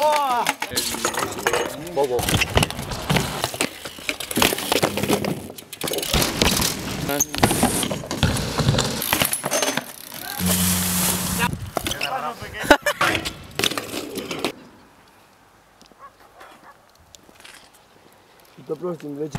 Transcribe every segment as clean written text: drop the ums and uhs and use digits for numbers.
먹어. Tutto pronto invece.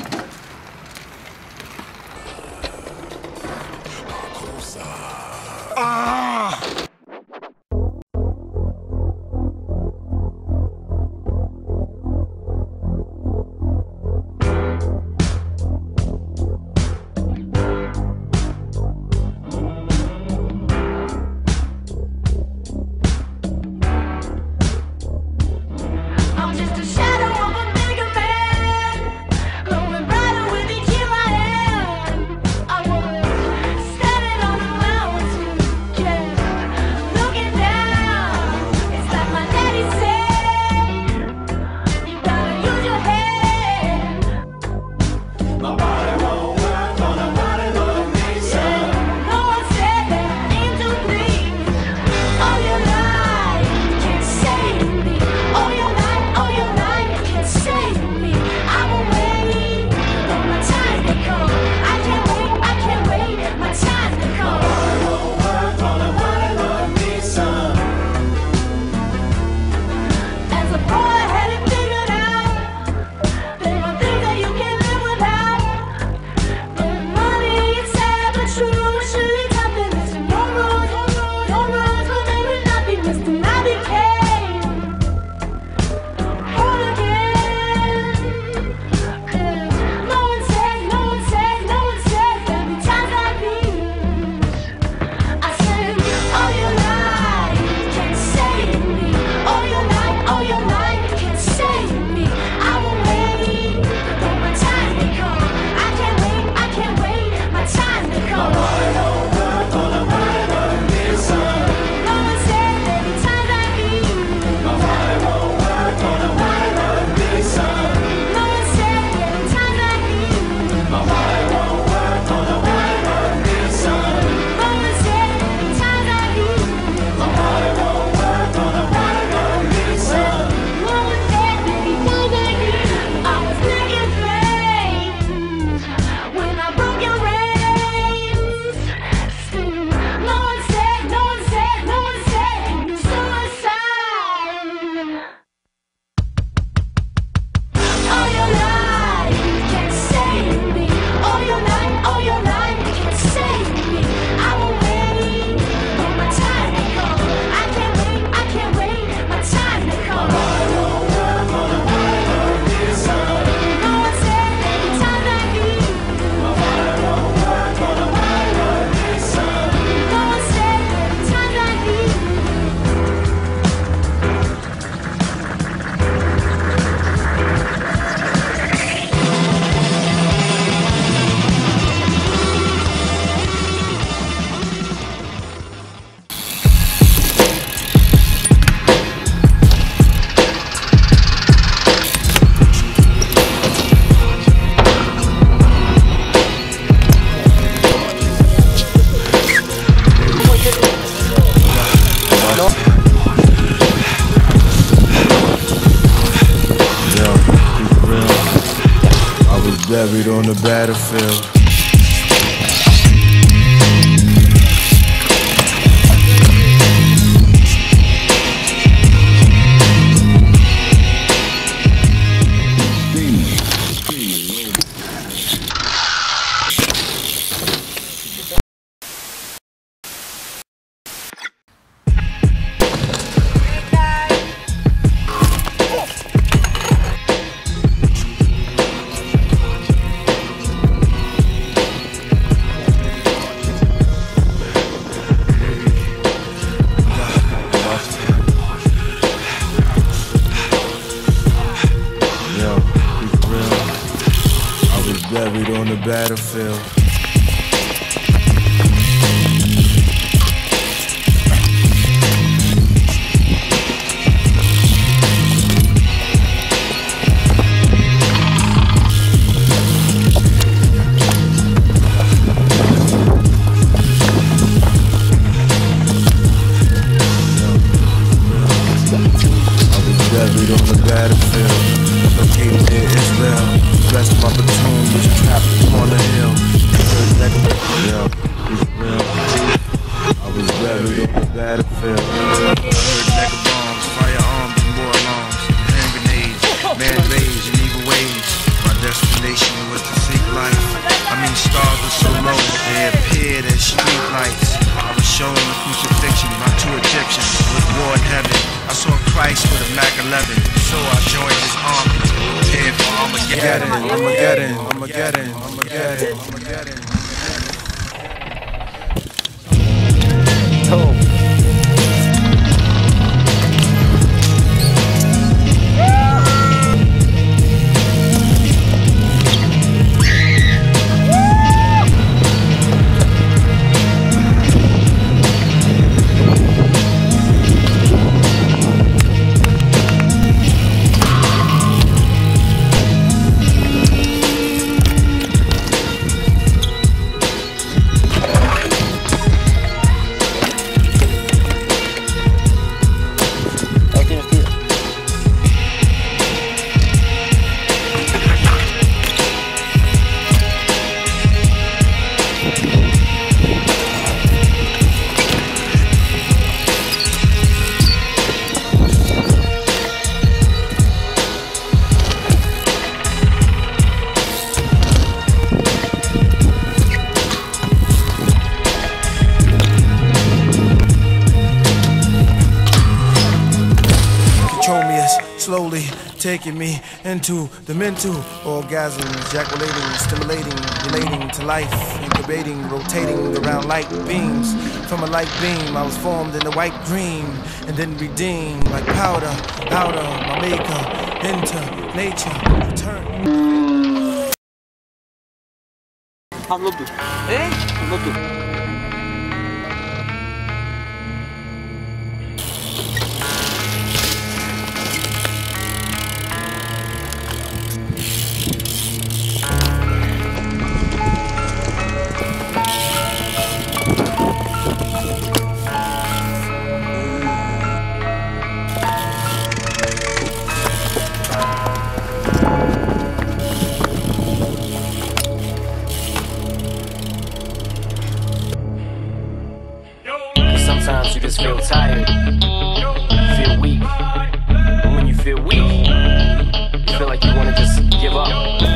Buried on the battlefield. Buried on the battlefield. I'm on the hill. Yeah, it's real. I was buried on the battlefield. I heard mega bombs, firearms, and more alarms, hand grenades, man rage, and evil ways. My destination was to seek life. I mean, stars were so low, they appeared as street lights. I was shown the crucifixion by 2 Egyptians with war in heaven. I saw Christ with a Mac 11, so I joined his army. Prepared for Armageddon, Armageddon, Armageddon, Armageddon, Armageddon. Slowly taking me into the mental orgasm, ejaculating, stimulating, relating to life, incubating, rotating around light beams. From a light beam, I was formed in the white dream, and then redeemed like powder, out of my maker, into nature, return. Pablo'dur. Pablo'dur. Sometimes you just feel tired, feel weak, and when you feel weak, you feel like you want to just give up.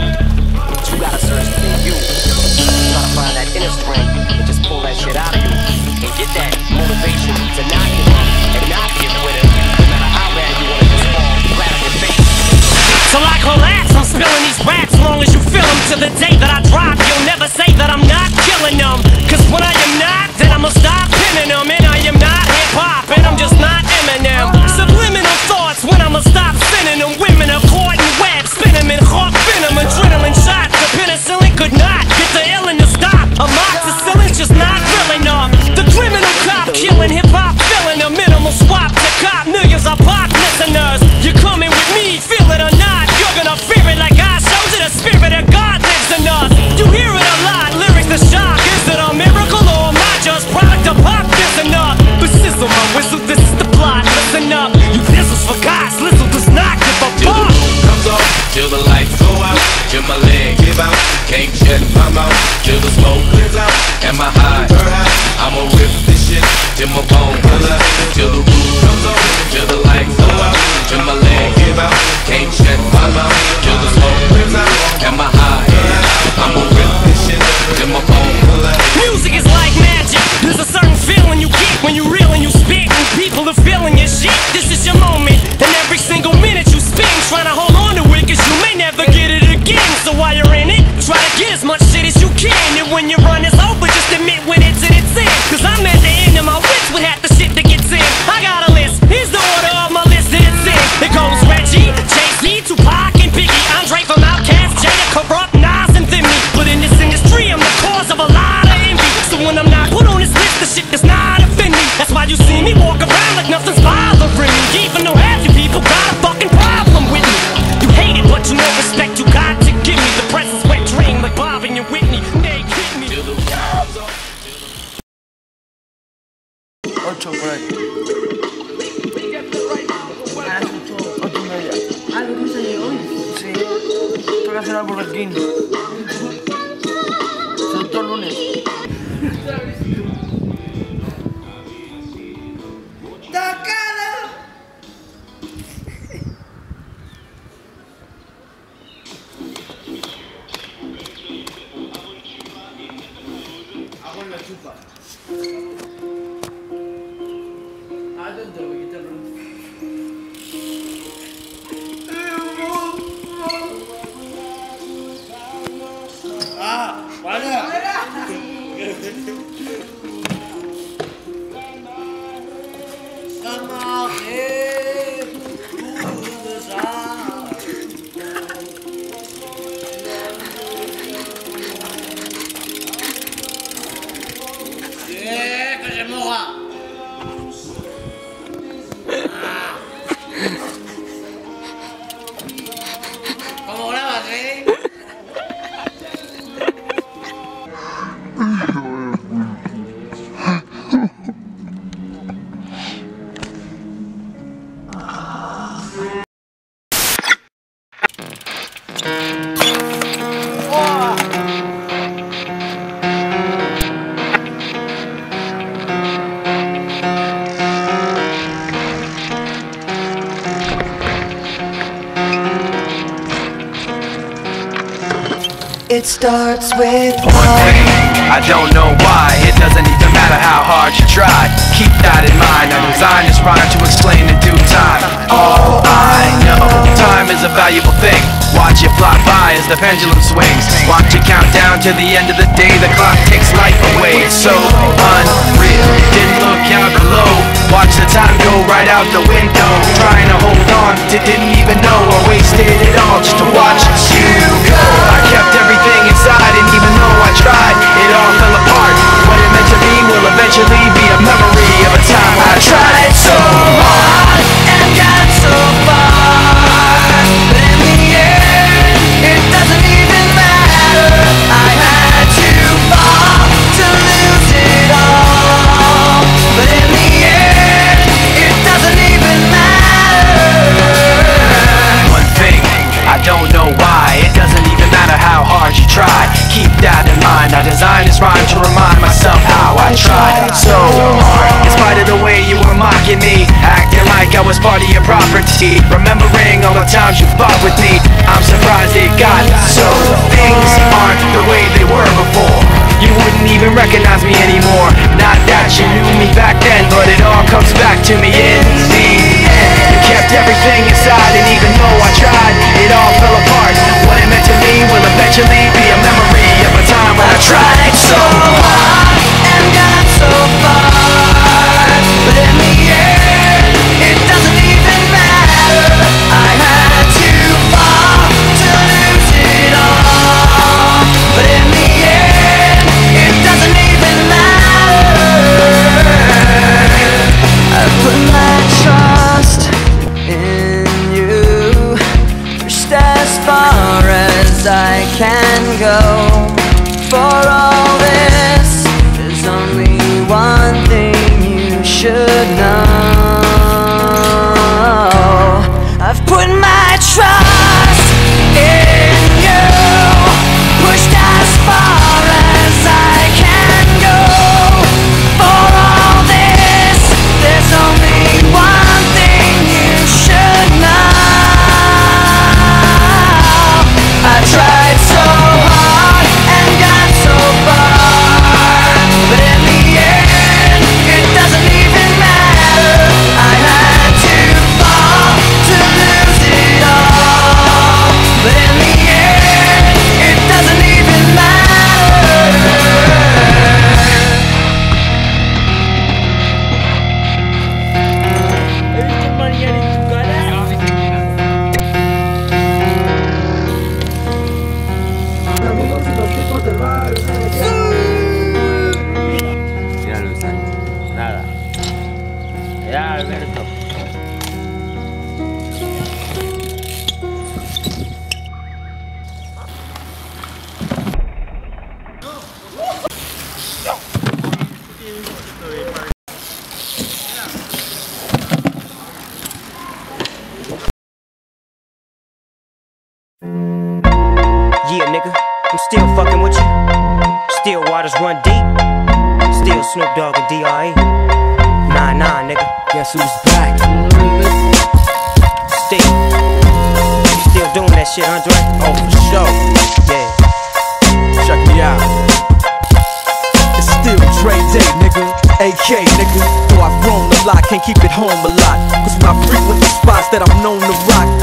But you gotta search within you, try to find that inner strength, and just pull that shit out of you, and get that motivation to not give up, and not give with it, no matter how bad you want to just fall flat on your face. So I collapse, I'm spilling these raps, as long as you feel them, to the day that I drop, you'll never say that I'm not killing them, cause when I am not, then I'ma stop pinning them. I am not hip-hop, and I'm just not Eminem. Subliminal thoughts when I'ma stop spinning them. Women are caught in webs, spin them in hawk venom. Adrenaline shots, the penicillin could not get the illin to stop. Amoxicillin's just not real enough. The criminal cop killing hip-hop, filling a minimal swap to cop millions of pop listeners. You're coming with me, feel it or not. You're gonna fear it like I showed you. The spirit of God lives in us. You hear it a lot, lyrics to shock. Is it a miracle or am I just product of pop? Enough, but sizzle my whistle, this is the plot, listen up. You pistols for God's Lizzle does not give a fuck. Comes on, till the lights go out, till my leg give out, can't shut my mouth, till the smoke clears out, and my high, I'ma whip this shit, till my bone pull up, till the roof comes on, till the lights go out, till my leg give out, can't shut my mouth, till the smoke clears out, and my high, I'ma whip this shit, till my bone pull up. Music is like magic, there's a certain feeling you get when you reel and you spit, and people are feeling your shit. This is your moment, and every single minute you spend trying to hold on to it, cause you may never get it again. So while you're in it, try to get as much shit as you can, and when your run is over, just admit when it's in its end. Cause I'm at the end of my wits, would have to ¿Cómo grabas, It starts with one thing, I don't know why. It doesn't even matter how hard you try. Keep that in mind. I designed this rhyme to explain in due time. All I know, time is a valuable thing. Watch it fly by as the pendulum swings. Watch it count down to the end of the day. The clock takes life away. It's so unreal. Didn't look out below. Watch the time go right out the window. Trying to hold on, didn't even know I wasted it all just to watch you go. I kept everything inside, and even though I tried, it all fell apart. What it meant to me will eventually be a memory of a time I tried so hard and got so far, but in the end, it doesn't even matter. I had to fall to lose it all, but in the end, it doesn't even matter. One thing, I don't know why. It doesn't even matter how hard you try. Keep that in mind. I designed this rhyme to remind myself how I tried so hard. In spite of the way you were mocking me, acting like I was part of your property, remembering all the times you fought with me, I'm surprised it got so. Things aren't the way they were before. You wouldn't even recognize me anymore. Not that you knew me back then, but it all comes back to me in the end. You kept everything inside, and even though I tried, it all fell apart. What it meant to me will eventually be a memory of a time when I tried so hard and got so far, but in the end, it doesn't even matter. I had to fall to lose it all, but in the end, it doesn't even matter. I put my trust in you, pushed as far as I can go. For all this, there's only one thing you should know. I've put my trust in you, pushed as far as I can go. For all this, there's only one thing you should know. I tried so hard and got so far, but in the end, it doesn't even matter. I had to fall to lose it all, but in the end, it doesn't even matter. Mira Luis Sánchez. Nada. Ya, Alberto. Yeah, nigga, I'm still fucking with you. Still waters run deep. Still Snoop Dogg and D.R.E. Nah, nigga. Guess who's back? Still doing that shit, Andre? Oh, for sure. Yeah. Check me out. It's still Dre Day, nigga. AK, nigga. Though I've grown a lot, can't keep it home a lot. Cause when I frequent the spots that I'm known to rock, you hear the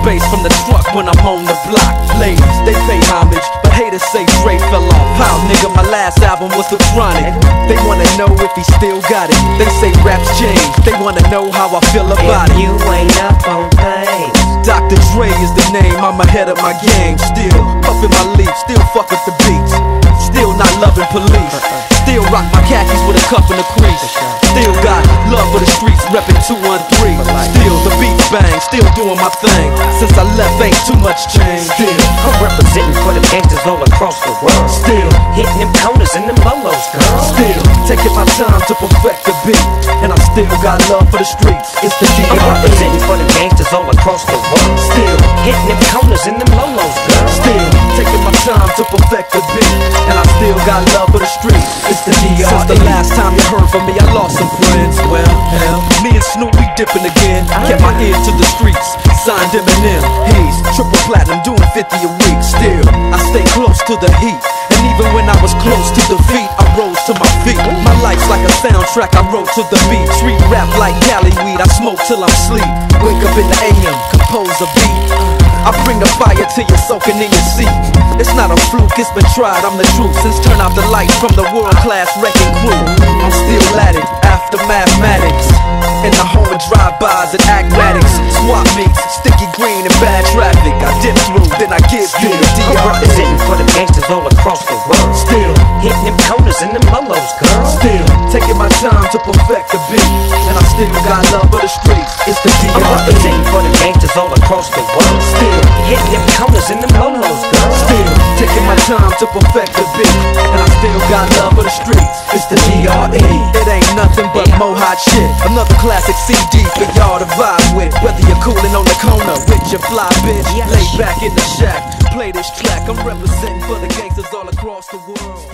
bass from the truck when I'm on the block. Ladies, they pay homage, but haters say Dre fell off. How, nigga, my last album was The Chronic. They wanna know if he still got it. They say raps change, they wanna know how I feel about it. You ain't up on things. Dr. Dre is the name, I'm ahead of my game. Still puffin' my leaf, still fuck with the beats. Still not loving police. Still rock my khakis with a cup in the crease. Still got love for the streets, reppin' 213. Still the beats bang, still doing my thing. Since I left, ain't too much change. Still I'm representing for the gangsters all across the world. Still hitting them corners and them lolos, girl. Still taking my time to perfect the beat, and I still got love for the streets. It's the I'm representing for the gangsters all across the world. Still hitting them corners and them lolos, girl. Still taking my time to perfect the beat, and I still got love for the streets. It's the DR. Since the last time you heard from me, I lost some friends. Well, hell, me and Snoop, we dipping again. Kept my ear to the streets, signed Eminem. He's triple platinum, doing 50 a week. Still, I stay close to the heat, and even when I was close to defeat, I rose to my feet. My life's like a soundtrack, I wrote to the beat. Street rap like Cali weed, I smoke till I'm sleep. Wake up in the AM, compose a beat. I bring the fire till you're soaking in your seat. It's not a fluke, it's been tried, I'm the truth. Since turn out the lights from the world-class wrecking crew, I'm still at it, after mathematics. In the home of drive-bys and acmatics, swap meets, sticky green and bad traffic. I dip through, then I give you the DR. I'm representing for the gangsters all across the world. Still hitting them corners and them lolos, girl. Still taking my time to perfect the beat, and I still got love for the streets. It's the DR. I'm representing for the gangsters all across the world. Still hitting them corners and them lolos, girl. Still taking my time to perfect the beat, and I still got love for the streets. It's the DRE. It ain't nothing but mo hot shit. Another classic CD for y'all to vibe with. Whether you're coolin' on the corner with your fly bitch, lay back in the shack, play this track. I'm representing for the gangsters all across the world.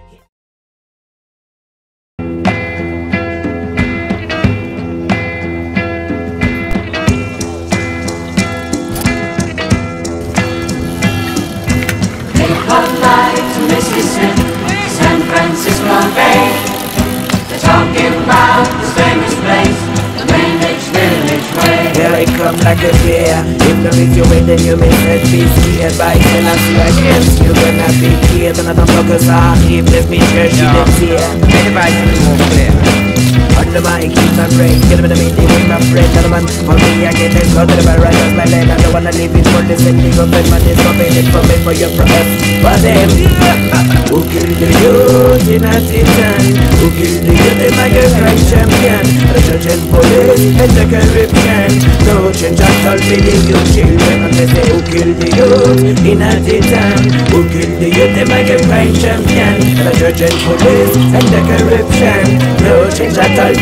San Francisco Bay. They're talking about this famous place, the Greenwich Village Way. Here I come like a bear. If the miss you win, then you miss it. Be scared by Tennessee against you. Gonna be clear, then I don't focus on. If the picture she didn't see it. Anybody can move clear. Under my keep my brain, get him in the meeting with my friend. Gentlemen, for me I get this, go to the bar, right off my leg. I don't wanna leave it for this ending of it, man. It's something it for me, for your press. But them, who killed the youth in a titan? Who killed the youth in like a crime champion? The judge and police and the corruption. No change at all for the youth children. And they say, who killed the youth in a titan? Who killed the youth in like a crime champion? The judge and police and the corruption. No change at all. So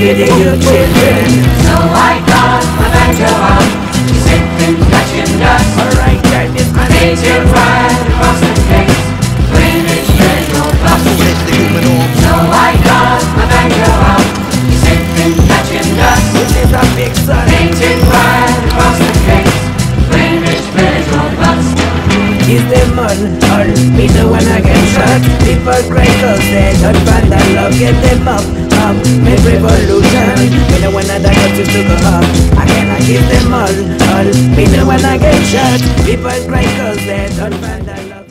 I got my banjo out, sipping, touching dust. Alright, that is my nature right across the case, Greenwich Village bus. So I got my banjo out, sipping, touching dust. Which is a big son. Nature right across the case, Greenwich Village bus. Is the man all me the one I get shot? People cry cause they don't find that love. Get them up, make revolution. Me the one that I got to go up. I cannot give them all me the one I get shot. People cry cause they don't find that love.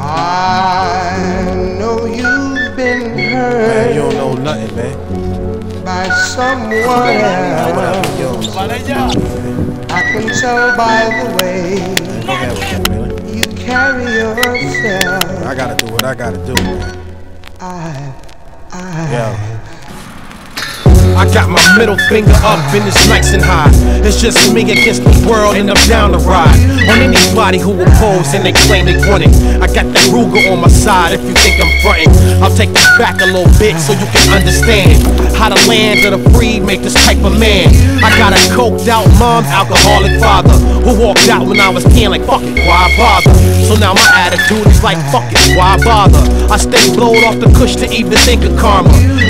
I know you've been hurt. Man, you don't know nothing, man. By someone else. I can tell by the way you carry yourself. I gotta do what I gotta do, man. I got my middle finger up and it's nice and high. It's just me against the world and I'm down to ride on anybody who oppose and they claim they want it. I got that Ruger on my side if you think I'm frontin'. I'll take this back a little bit so you can understand how the land of the free make this type of man. I got a coked out mom, alcoholic father who walked out when I was 10 like fuck it, why bother? So now my attitude is like fuck it, why bother? I stay blowed off the kush to even think of karma.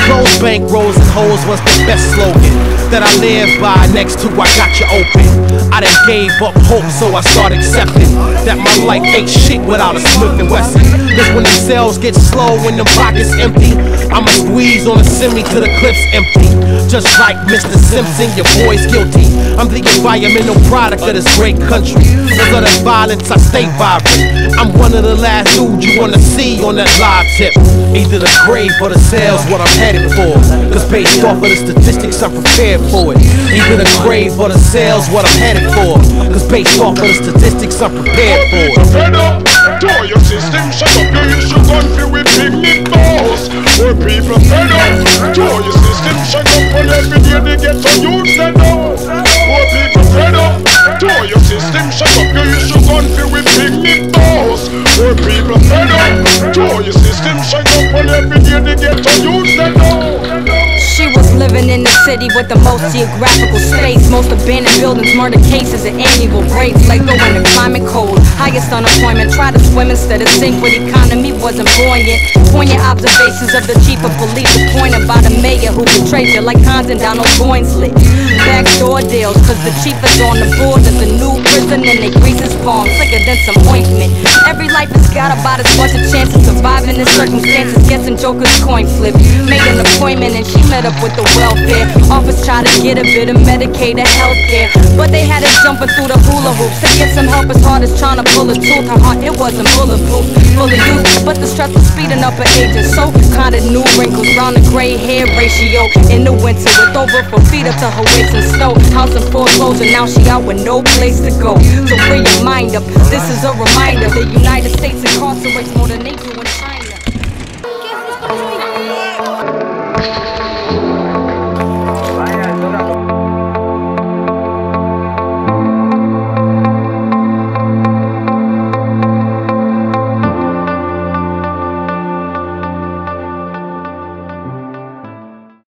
clothes, bankrolls, and hoes was the best slogan that I live by. Next to I got you open. I done gave up hope, so I start accepting that my life ain't shit without a Smith & Wesson. Cause when the sales get slow, when the pockets empty, I'ma squeeze on a semi till the clip's empty. Just like Mr. Simpson, your boy's guilty. I'm the environmental product of this great country. Cause of the violence, I stay vibrant. I'm one of the last dudes you wanna see on that live tip. Either the grave or the sales, what I'm headed for. Cause based off of the statistics, I'm prepared for it. Either the grave or the sales, what I'm headed for. Cause based off of the statistics, I'm prepared for it. Fed up, to your system, shut up, you issue country with big meat balls. Poor people fed up, to your system, shut up, and every day they get to use that up. Poor people fed up, to your system, shut up, you issue country with big meat balls. Poor people fed up, to your system, shut up, and every day they get to use that up. She was living in the city with the most geographical space, most abandoned buildings, murder cases, and annual rates. Like going to climate cold, highest unemployment. Try to swim instead of sink, but economy wasn't buoyant. Poignant observations of the chief of police, appointed by the mayor who betrayed you like Hans and Donald Goinslet. Backdoor deals, cause the chief is on the board of the new prison and they grease his palms slicker than some ointment. Every life has got about as much a chance of surviving in circumstances. Guessing Joker's coin flip. Made an appointment and she met up with the welfare office, try to get a bit of Medicaid and healthcare, but they had us jumping through the hula hoops to get some help as hard as trying to pull a tooth. Her heart, it wasn't bulletproof, full of youth, but the stress was speeding up her age, and so kinda new wrinkles round the gray hair ratio. In the winter with over 4 feet up to her waist in snow, house in foreclosure, now she out with no place to go. So free your mind up, this is a reminder, the United States incarcerates more than they do in